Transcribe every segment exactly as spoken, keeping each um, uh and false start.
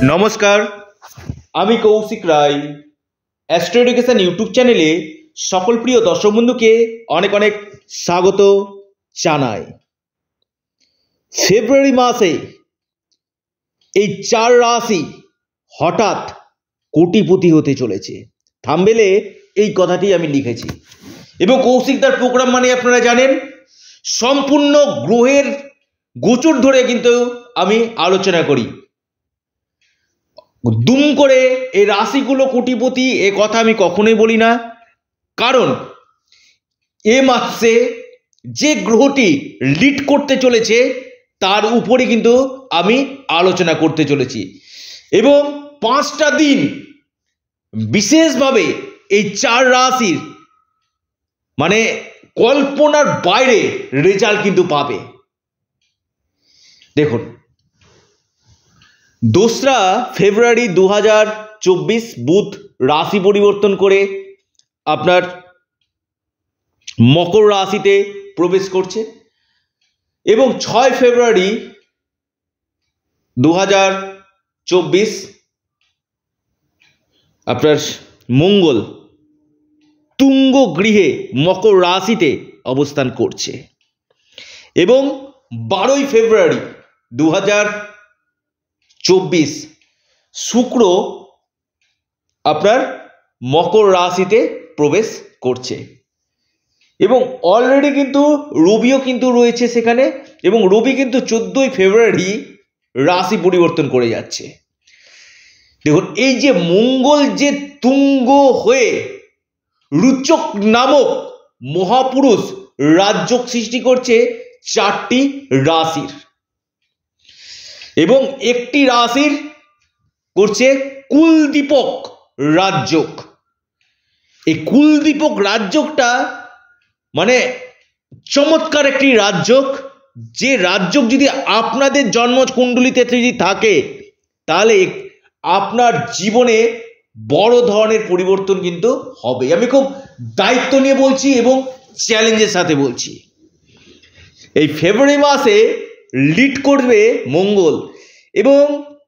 নমস্কার, আমি Koushik Roy. Astro education YouTube চ্যানেলে সকল প্রিয় দর্শক বন্ধুকে অনেক অনেক স্বাগত জানাই। ফেব্রুয়ারি মাসে এই চার রাশি হঠাৎ কোটিপতি হতে চলেছে। থাম্বনেলে এই কথাটি আমি লিখেছি এবং কৌশিকদার প্রোগ্রাম মানে আপনারা জানেন সম্পূর্ণ গ্রহের গোচর ধরে কিন্তু আমি আলোচনা করি। দুম করে এই রাশিগুলো কোটিপতি এ কথা আমি কখনোই বলি না, কারণ এ মাসে যে গ্রহটি লিড করতে চলেছে তার উপরে কিন্তু আমি আলোচনা করতে চলেছি এবং পাঁচটা দিন বিশেষভাবে এই চার রাশির মানে কল্পনার বাইরে রেজাল্ট কিন্তু পাবে। দেখুন, দোসরা ফেব্রুয়ারি দু হাজার চব্বিশ বুধ রাশি পরিবর্তন করে আপনার মকর রাশিতে প্রবেশ করছে এবং ছয় ফেব্রুয়ারি দু হাজার চব্বিশ আপনার মঙ্গল তুঙ্গ গৃহে মকর রাশিতে অবস্থান করছে এবং বারোই ফেব্রুয়ারি দু হাজার চব্বিশ শুক্র আপনার মকর রাশিতে প্রবেশ করছে এবং অলরেডি কিন্তু রবিও কিন্তু রয়েছে সেখানে এবং রবি কিন্তু চোদ্দোই ফেব্রুয়ারি রাশি পরিবর্তন করে যাচ্ছে। দেখুন, এই যে মঙ্গল যে তুঙ্গ হয়ে রুচক নামক মহাপুরুষ রাজযোগ সৃষ্টি করছে চারটি রাশির এবং একটি রাশির করছে কুলদীপক রাজযোগ। এই কুলদীপক রাজযোগটা মানে চমৎকার একটি রাজযোগ, যে রাজযোগ যদি আপনাদের জন্মকুণ্ডলিতে যদি থাকে তাহলে আপনার জীবনে বড় ধরনের পরিবর্তন কিন্তু হবে। আমি খুব দায়িত্ব নিয়ে বলছি এবং চ্যালেঞ্জের সাথে বলছি। এই ফেব্রুয়ারি মাসে লিড করবে মঙ্গল এবং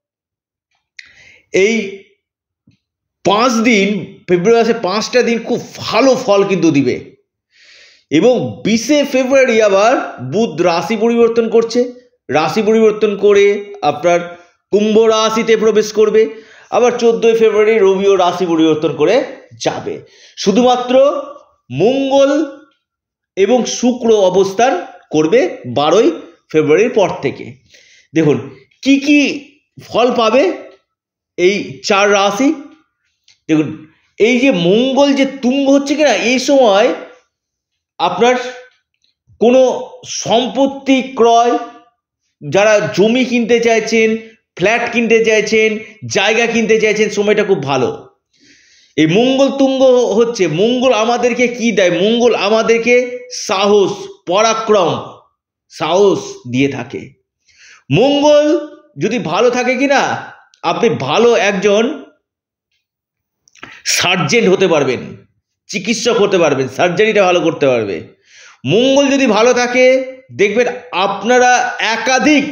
এই পাঁচ দিন ফেব্রুয়ারি মাসে পাঁচটা দিন খুব ভালো ফল কিন্তু দিবে এবং বিশে ফেব্রুয়ারি আবার বুধ রাশি পরিবর্তন করছে, রাশি পরিবর্তন করে আপনার কুম্ভ রাশিতে প্রবেশ করবে, আবার চোদ্দোই ফেব্রুয়ারি রবিও রাশি পরিবর্তন করে যাবে। শুধুমাত্র মঙ্গল এবং শুক্র অবস্থান করবে বারোই ফেব্রুয়ারির পর থেকে। দেখুন কি কি ফল পাবে এই চার রাশি। দেখুন, এই যে মঙ্গল যে তুঙ্গ হচ্ছে কিনা এই সময় আপনার কোনো সম্পত্তি ক্রয়, যারা জমি কিনতে চাইছেন, ফ্ল্যাট কিনতে চাইছেন, জায়গা কিনতে চাইছেন, সময়টা খুব ভালো। এই মঙ্গল তুঙ্গ হচ্ছে, মঙ্গল আমাদেরকে কি দেয়? মঙ্গল আমাদেরকে সাহস, পরাক্রম, সাহস দিয়ে থাকে। মঙ্গল যদি ভালো থাকে কিনা আপনি ভালো একজন সার্জেন্ট হতে পারবেন, চিকিৎসক হতে পারবেন, সার্জারিটা ভালো করতে পারবে। মঙ্গল যদি ভালো থাকে দেখবেন আপনারা একাধিক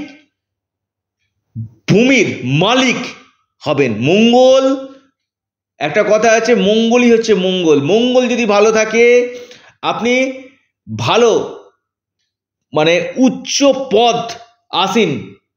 ভূমির মালিক হবেন। মঙ্গল একটা কথা আছে, মঙ্গলই হচ্ছে মঙ্গল। মঙ্গল যদি ভালো থাকে আপনি ভালো মানে উচ্চ পদ আসীন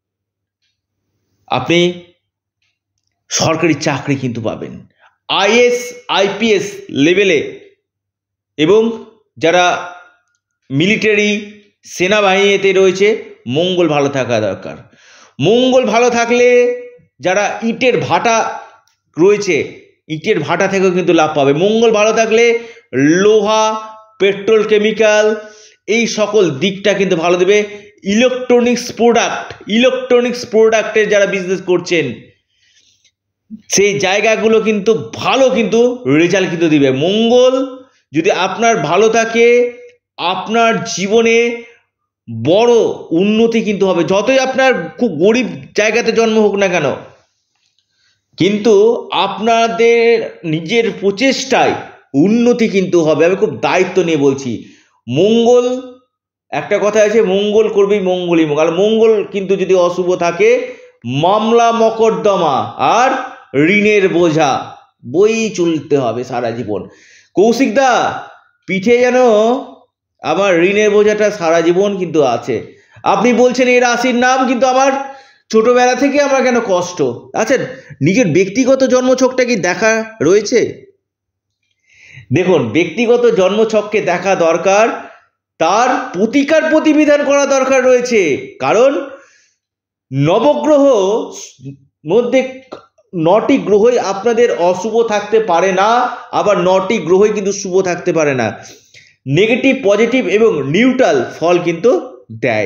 আপনি সরকারি চাকরি কিন্তু পাবেন, আইএস আইপিএস লেভেলে, এবং যারা মিলিটারি সেনাবাহিনীতে রয়েছে মঙ্গল ভালো থাকা দরকার। মঙ্গল ভালো থাকলে যারা ইটের ভাটা রয়েছে ইটের ভাটা থেকেও কিন্তু লাভ পাবে। মঙ্গল ভালো থাকলে লোহা, পেট্রোল, কেমিক্যাল এই সকল দিকটা কিন্তু ভালো দেবে। ইলেকট্রনিক্স প্রোডাক্ট ইলেকট্রনিক্স প্রোডাক্টের যারা বিজনেস করছেন সেই জায়গাগুলো কিন্তু ভালো কিন্তু রেজাল্ট কিন্তু দিবে। মঙ্গল যদি আপনার ভালো থাকে আপনার জীবনে বড় উন্নতি কিন্তু হবে। যতই আপনার খুব গরিব জায়গাতে জন্ম হোক না কেন, কিন্তু আপনাদের নিজের প্রচেষ্টায় উন্নতি কিন্তু হবে। আমি খুব দায়িত্ব নিয়ে বলছি। মঙ্গল একটা কথা আছে, মঙ্গল করবেই মঙ্গলই মঙ্গল। মঙ্গল কিন্তু যদি অশুভ থাকে মামলা মকদ্দমা আর ঋণের বোঝা বই চলতে হবে সারা জীবন। কৌশিক দা পিঠে যেন আমার ঋণের বোঝাটা সারা জীবন কিন্তু আছে। আপনি বলছেন এই রাশির নাম, কিন্তু আমার ছোটবেলা থেকে আমার কেন কষ্ট। আচ্ছা, নিজের ব্যক্তিগত জন্মছকটা কি দেখা রয়েছে? দেখুন, ব্যক্তিগত জন্মছককে দেখা দরকার, তার প্রতিকার প্রতিবিধান করা দরকার রয়েছে। কারণ নবগ্রহ মধ্যে নটি গ্রহই আপনাদের অশুভ থাকতে পারে না, আবার নটি গ্রহই কিন্তু শুভ থাকতে পারে না। নেগেটিভ, পজিটিভ এবং নিউট্রাল ফল কিন্তু দেয়।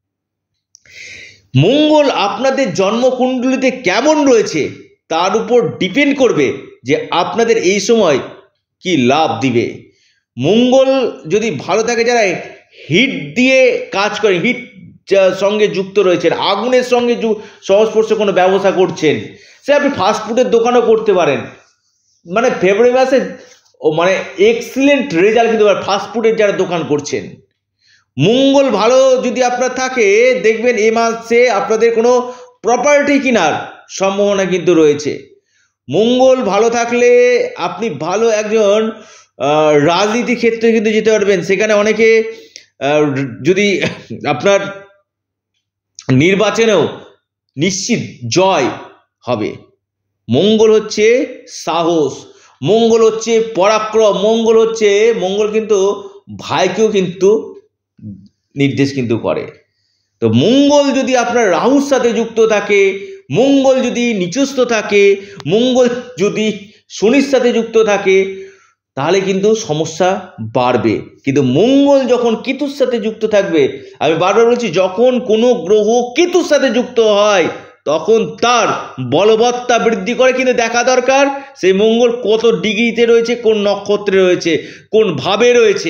মঙ্গল আপনাদের জন্মকুণ্ডলিতে কেমন রয়েছে তার উপর ডিপেন্ড করবে যে আপনাদের এই সময় কি লাভ দিবে। মঙ্গল যদি ভালো থাকে, যারা হিট দিয়ে কাজ করে, হিট সঙ্গে যুক্ত রয়েছেন, আগুনের সঙ্গে সংস্পর্শে কোনো ব্যবসা করছেন, সে আপনি ফাস্টফুডের দোকানও করতে পারেন, মানে ফেব্রুয়ারি মাসে ও মানে এক্সিলেন্ট রেজাল্ট কিন্তু ফাস্টফুডের যারা দোকান করছেন। মঙ্গল ভালো যদি আপনার থাকে, দেখবেন এ মাসে আপনাদের কোনো প্রপার্টি কেনার সম্ভাবনা কিন্তু রয়েছে। মঙ্গল ভালো থাকলে আপনি ভালো একজন রাজনীতি ক্ষেত্রে কিন্তু যেতে পারবেন। সেখানে অনেকে যদি আপনার নির্বাচনেও নিশ্চিত জয় হবে। মঙ্গল হচ্ছে সাহস, মঙ্গল হচ্ছে পরাক্রম, মঙ্গল হচ্ছে মঙ্গল কিন্তু ভাইকেও কিন্তু নির্দেশ কিন্তু করে। তো মঙ্গল যদি আপনার রাহুর সাথে যুক্ত থাকে, মঙ্গল যদি নিচস্থ থাকে, মঙ্গল যদি শনির সাথে যুক্ত থাকে, তাহলে কিন্তু সমস্যা বাড়বে। কিন্তু মঙ্গল যখন কেতুর সাথে যুক্ত থাকবে, আমি বারবার বলছি, যখন কোনো গ্রহ কেতুর সাথে যুক্ত হয় তখন তার বলবত্তা বৃদ্ধি করে। কিন্তু দেখা দরকার সেই মঙ্গল কত ডিগ্রিতে রয়েছে, কোন নক্ষত্রে রয়েছে, কোন ভাবে রয়েছে।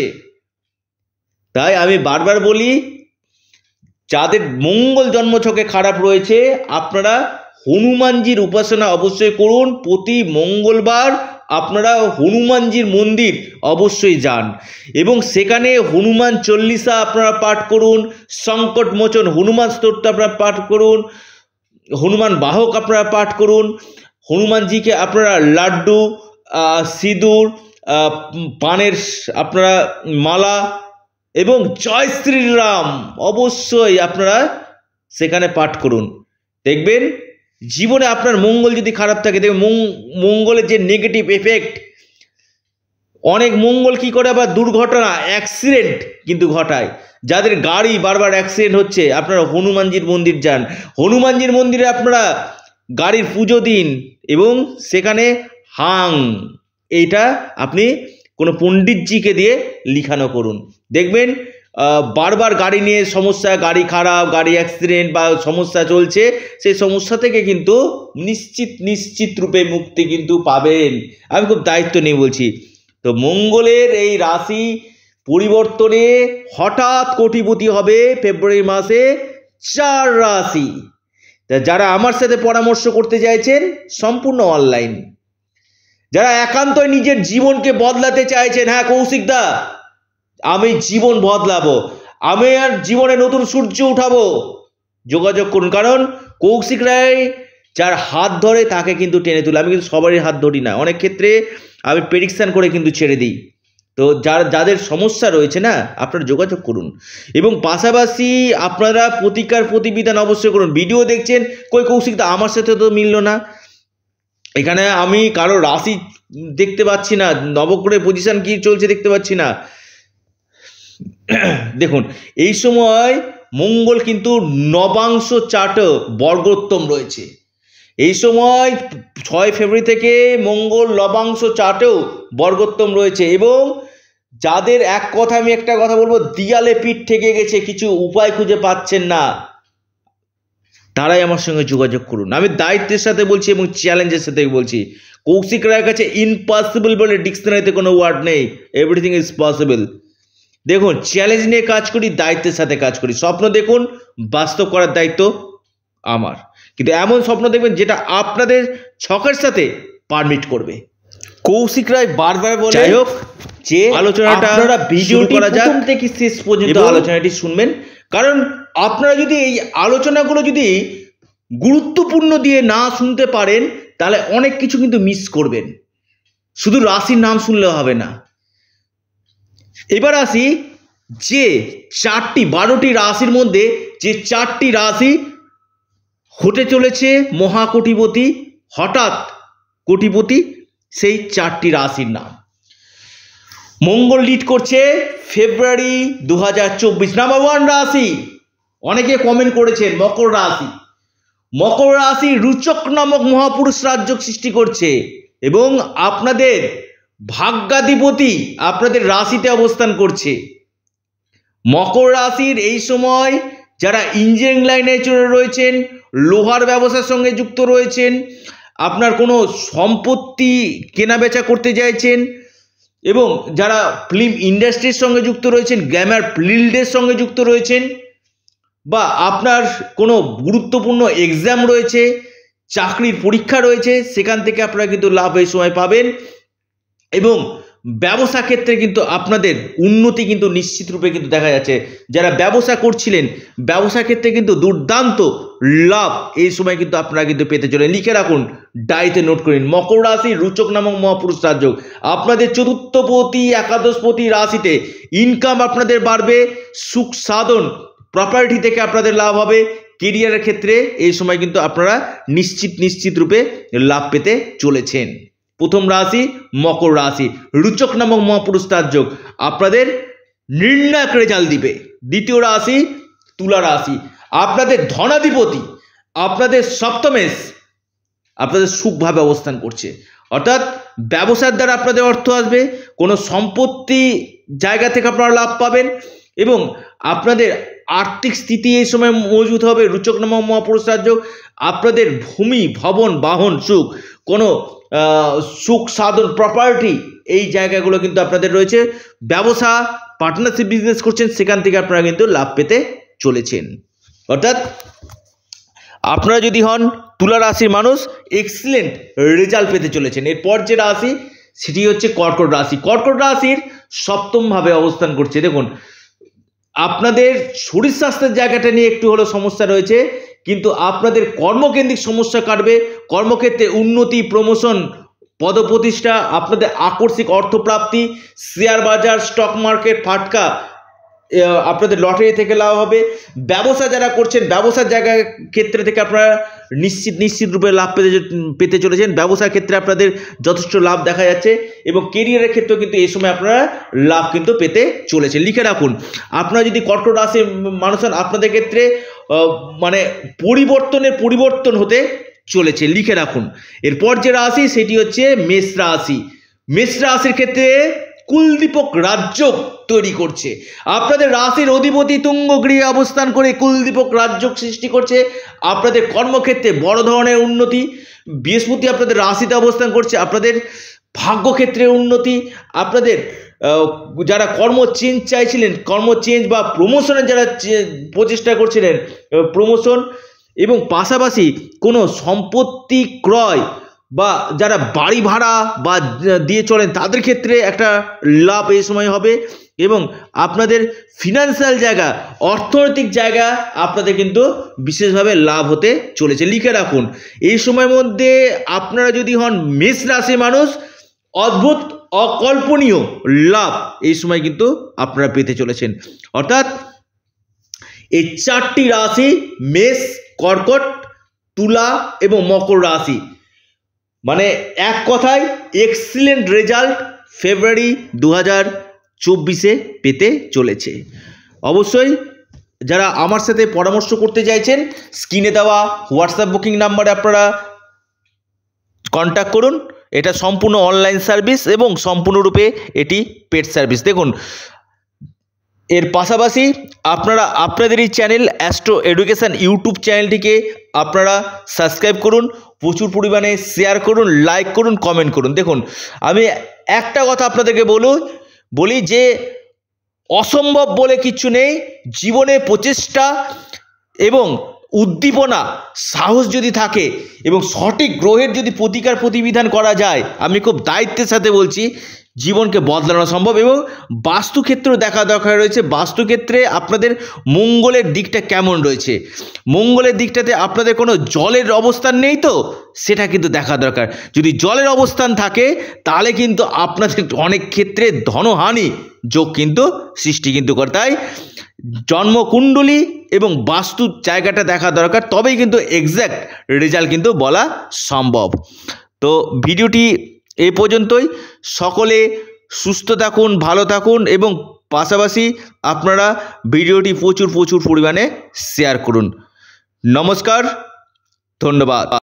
তাই আমি বারবার বলি, যাদের মঙ্গল জন্মছকে খারাপ রয়েছে, আপনারা হনুমানজির উপাসনা অবশ্যই করুন। প্রতি মঙ্গলবার আপনারা হনুমানজির মন্দির অবশ্যই যান এবং সেখানে হনুমান চল্লিশা আপনারা পাঠ করুন, সংকট মোচন হনুমান স্তোত্র আপনারা পাঠ করুন, হনুমান বাহক আপনারা পাঠ করুন। হনুমানজিকে আপনারা লাড্ডু, সিঁদুর, পানের আপনারা মালা এবং জয় শ্রীরাম অবশ্যই আপনারা সেখানে পাঠ করুন। দেখবেন জীবনে আপনার মঙ্গল যদি খারাপ থাকে, দেখবেন মঙ্গলের যে নেগেটিভ এফেক্ট, অনেক মঙ্গল কি করে আবার দুর্ঘটনা, অ্যাক্সিডেন্ট কিন্তু ঘটায়। যাদের গাড়ি বারবার অ্যাক্সিডেন্ট হচ্ছে, আপনারা হনুমানজির মন্দির যান, হনুমানজির মন্দিরে আপনারা গাড়ির পুজো দিন এবং সেখানে হাং এইটা আপনি কোনো পণ্ডিতজিকে দিয়ে লিখানো করুন। দেখবেন বারবার গাড়ি নিয়ে সমস্যা, গাড়ি খারাপ, গাড়ি অ্যাক্সিডেন্ট বা সমস্যা চলছে, সেই সমস্যা থেকে কিন্তু নিশ্চিত নিশ্চিত রূপে মুক্তি কিন্তু পাবেন। আমি খুব দায়িত্ব নিয়ে বলছি। তো মঙ্গলের এই রাশি পরিবর্তনে হঠাৎ কোটিপতি হবে ফেব্রুয়ারি মাসে চার রাশি। তা যারা আমার সাথে পরামর্শ করতে চাইছেন, সম্পূর্ণ অনলাইন। যারা একান্তই নিজের জীবনকে বদলাতে চাইছেন, হ্যাঁ কৌশিক দা আমি জীবন বদলাবো, আমি আর জীবনে নতুন সূর্য উঠাবো, যোগাযোগ করুন। কারণ কৌশিক রায় যার হাত ধরে তাকে কিন্তু টেনে তুলে। আমি কিন্তু সবারই হাত ধরি না, অনেক ক্ষেত্রে আমি প্রেডিকশান করে কিন্তু ছেড়ে দিই। তো যার যাদের সমস্যা রয়েছে না, আপনারা যোগাযোগ করুন এবং পাশাপাশি আপনারা প্রতিকার প্রতিবিধান অবশ্যই করুন। ভিডিও দেখছেন, কই কৌশিক দা আমার সাথে তো মিলল না, এখানে আমি কারো রাশি দেখতে পাচ্ছি না, নবগ্রহের পজিশন কি চলছে দেখতে পাচ্ছি না। দেখুন এই সময় মঙ্গল কিন্তু নবাংশ চার্টে বর্গোত্তম রয়েছে। এই সময় ছয় ফেব্রুয়ারি থেকে মঙ্গল লবাংশ চার্টেও বর্গোত্তম রয়েছে এবং যাদের এক কথা আমি একটা কথা বলবো, দিয়ালে পিঠ ঠেকে গেছে, কিছু উপায় খুঁজে পাচ্ছেন না, তারাই আমার সঙ্গে যোগাযোগ করুন। আমি দায়িত্বের সাথে বলছি এবং চ্যালেঞ্জের সাথে বলছি। কৌশিক রায়ের কাছে ইম্পসিবল বলে ডিকশনারিতে কোনো ওয়ার্ড নেই, এভরিথিং ইজ পসিবল। দেখুন চ্যালেঞ্জ নিয়ে কাজ করি, দায়িত্বের সাথে কাজ করি। স্বপ্ন দেখুন, বাস্তব করার দায়িত্ব আমার। কিন্তু এমন স্বপ্ন দেখবেন যেটা আপনাদের ছকের সাথে পারমিট করবে। কৌশিক রায় বারবার বলে, যাই হোক যে আলোচনাটা আপনারা ভিডিওটি প্রথম থেকে শেষ পর্যন্ত আলোচনাটি শুনবেন। কারণ আপনারা যদি এই আলোচনাগুলো যদি গুরুত্বপূর্ণ দিয়ে না শুনতে পারেন তাহলে অনেক কিছু কিন্তু মিস করবেন। শুধু রাশির নাম শুনলে হবে না। এবার আসি যে চারটি বারোটি রাশির মধ্যে যে চারটি রাশি হতে চলেছে মহাকোটিপতি, হঠাৎ কোটিপতি, সেই চারটি রাশির নাম। মঙ্গল লিড করছে ফেব্রুয়ারি দু হাজার চব্বিশ। নাম্বার ওয়ান রাশি, অনেকে কমেন্ট করেছেন মকর রাশি। মকর রাশি রুচক নামক মহাপুরুষ রাজ্য সৃষ্টি করছে এবং আপনাদের ভাগ্যাধিপতি আপনাদের রাশিতে অবস্থান করছে। মকর রাশির এই সময় যারা ইঞ্জিনিয়ারিং লাইনে রয়েছেন, লোহার ব্যবসার সঙ্গে যুক্ত রয়েছেন, আপনার কোনো সম্পত্তি কেনাবেচা করতে চাইছেন এবং যারা ফিল্ম ইন্ডাস্ট্রির সঙ্গে যুক্ত রয়েছেন, গ্ল্যামার ফিল্ডের সঙ্গে যুক্ত রয়েছেন, বা আপনার কোনো গুরুত্বপূর্ণ এক্সাম রয়েছে, চাকরির পরীক্ষা রয়েছে, সেখান থেকে আপনারা কিন্তু লাভ এই সময় পাবেন এবং ব্যবসা ক্ষেত্রে কিন্তু আপনাদের উন্নতি কিন্তু নিশ্চিত রূপে কিন্তু দেখা যাচ্ছে। যারা ব্যবসা করছিলেন ব্যবসা ক্ষেত্রে কিন্তু দুর্দান্ত লাভ এই সময় কিন্তু আপনারা কিন্তু পেতে চলেন। লিখে রাখুন, ডায়েরিতে নোট করুন। মকর রাশি রুচক নামক মহাপুরুষ রাজ্য আপনাদের চতুর্থপতি একাদশপতি রাশিতে ইনকাম আপনাদের বাড়বে, সুখ সাধন প্রপার্টি থেকে আপনাদের লাভ হবে। কেরিয়ারের ক্ষেত্রে এই সময় কিন্তু আপনারা নিশ্চিত নিশ্চিত রূপে লাভ পেতে চলেছেন। প্রথম রাশি মকর রাশি, রুচক নামক মহাপুরুষ রাজ্য আপনাদের নির্ণায়ক রেজাল্ট দিবে। দ্বিতীয় রাশি তুলা রাশি, আপনাদের ধনাধিপতি আপনাদের সপ্তমেশ আপনাদের সুখভাবে অবস্থান করছে, অর্থাৎ ব্যবসার দ্বারা আপনাদের অর্থ আসবে, কোনো সম্পত্তি জায়গা থেকে আপনারা লাভ পাবেন এবং আপনাদের আর্থিক স্থিতি এই সময় মজবুত হবে। রুচক নামক মহাপুরুষ রাজ্য আপনাদের ভূমি ভবন বাহন সুখ, কোনো সুখ সাধন প্রপার্টি এই জায়গাগুলো কিন্তু আপনাদের রয়েছে। ব্যবসা পার্টনারশিপ বিজনেস করছেন, সেখান থেকে আপনারা কিন্তু লাভ পেতে চলেছেন। অর্থাৎ আপনারা যদি হন তুলা রাশির মানুষ, এক্সিলেন্ট রেজাল্ট পেতে চলেছেন। এরপর যে রাশি সেটি হচ্ছে কর্কট রাশি। কর্কট রাশির সপ্তম ভাবে অবস্থান করছে। দেখুন, আপনাদের শরীর স্বাস্থ্যের জায়গাটা নিয়ে একটু হলেও সমস্যা রয়েছে, কিন্তু আপনাদের কর্মকেন্দ্রিক সমস্যা কাটবে। কর্মক্ষেত্রে উন্নতি, প্রমোশন, পদপ্রতিষ্ঠা, আপনাদের আকস্মিক অর্থপ্রাপ্তি, শেয়ার বাজার, স্টক মার্কেট ফাটকা, আপনাদের লটারি থেকে লাভ হবে। ব্যবসা যারা করছেন ব্যবসার জায়গা ক্ষেত্রে থেকে আপনারা নিশ্চিত নিশ্চিত রূপে লাভ পেতে পেতে চলেছেন। ব্যবসার ক্ষেত্রে আপনাদের যথেষ্ট লাভ দেখা যাচ্ছে এবং কেরিয়ারের ক্ষেত্রেও কিন্তু এই সময় আপনারা লাভ কিন্তু পেতে চলেছেন। লিখে রাখুন, আপনারা যদি কর্কট রাশির মানুষ হন, আপনাদের ক্ষেত্রে মানে পরিবর্তনের পরিবর্তন হতে চলেছে। লিখে রাখুন। এরপর যে রাশি সেটি হচ্ছে মেষ রাশি। মেষ রাশির ক্ষেত্রে কুলদীপক রাজ্য তৈরি করছে। আপনাদের রাশির অধিপতি তুঙ্গ গৃহে অবস্থান করে কুলদীপক রাজ্য সৃষ্টি করছে। আপনাদের কর্মক্ষেত্রে বড় ধরনের উন্নতি। বৃহস্পতি আপনাদের রাশিতে অবস্থান করছে, আপনাদের ভাগ্যক্ষেত্রে উন্নতি। আপনাদের যারা কর্ম চেঞ্জ চাইছিলেন, কর্ম চেঞ্জ বা প্রমোশনের যারা প্রচেষ্টা করছিলেন, প্রমোশন এবং পাশাপাশি কোনো সম্পত্তি ক্রয় বা যারা বাড়ি ভাড়া বা দিয়ে চলেন তাদের ক্ষেত্রে একটা লাভ এই সময় হবে এবং আপনাদের ফিনান্সিয়াল জায়গা, অর্থনৈতিক জায়গা আপনাদের কিন্তু বিশেষভাবে লাভ হতে চলেছে। লিখে রাখুন, এই সময়ের মধ্যে আপনারা যদি হন মেষ রাশির মানুষ, অদ্ভুত অকল্পনীয় লাভ এই সময় কিন্তু আপনারা পেতে চলেছেন। অর্থাৎ এই চারটি রাশি মেষ, কর্কট, তুলা এবং মকর রাশি, মানে এক কথায় এক্সিলেন্ট রেজাল্ট ফেব্রুয়ারি দু হাজার চব্বিশে পেতে চলেছে। অবশ্যই যারা আমার সাথে পরামর্শ করতে চাইছেন, স্ক্রিনে দেওয়া হোয়াটসঅ্যাপ বুকিং নাম্বারে আপনারা কন্ট্যাক্ট করুন। এটা সম্পূর্ণ অনলাইন সার্ভিস এবং সম্পূর্ণরূপে এটি পেড সার্ভিস। দেখুন, এর পাশাপাশি আপনারা আপনাদের এই চ্যানেল অ্যাস্ট্রো এডুকেশান ইউটিউব চ্যানেলটিকে আপনারা সাবস্ক্রাইব করুন, প্রচুর পরিমাণে শেয়ার করুন, লাইক করুন, কমেন্ট করুন। দেখুন, আমি একটা কথা আপনাদেরকে বলুন বলি যে অসম্ভব বলে কিছু নেই। জীবনে প্রচেষ্টা এবং উদ্দীপনা সাহস যদি থাকে এবং সঠিক গ্রহের যদি প্রতিকার প্রতিবিধান করা যায়, আমি খুব দায়িত্বের সাথে বলছি, জীবনকে বদলানো সম্ভব। এবং বাস্তুক্ষেত্র দেখা দরকার রয়েছে। বাস্তুক্ষেত্রে আপনাদের মঙ্গলের দিকটা কেমন রয়েছে, মঙ্গলের দিকটাতে আপনাদের কোনো জলের অবস্থান নেই তো সেটা কিন্তু দেখা দরকার। যদি জলের অবস্থান থাকে তাহলে কিন্তু আপনাদের অনেক ক্ষেত্রে ধনহানি যোগ কিন্তু সৃষ্টি কিন্তু করে। তাই জন্মকুণ্ডলী এবং বাস্তুর জায়গাটা দেখা দরকার, তবেই কিন্তু এক্স্যাক্ট রেজাল্ট কিন্তু বলা সম্ভব। তো ভিডিওটি এই পর্যন্তই। সকলে সুস্থ থাকুন, ভালো থাকুন এবং পাশাপাশি আপনারা ভিডিওটি প্রচুর প্রচুর পরিমাণে শেয়ার করুন। নমস্কার, ধন্যবাদ।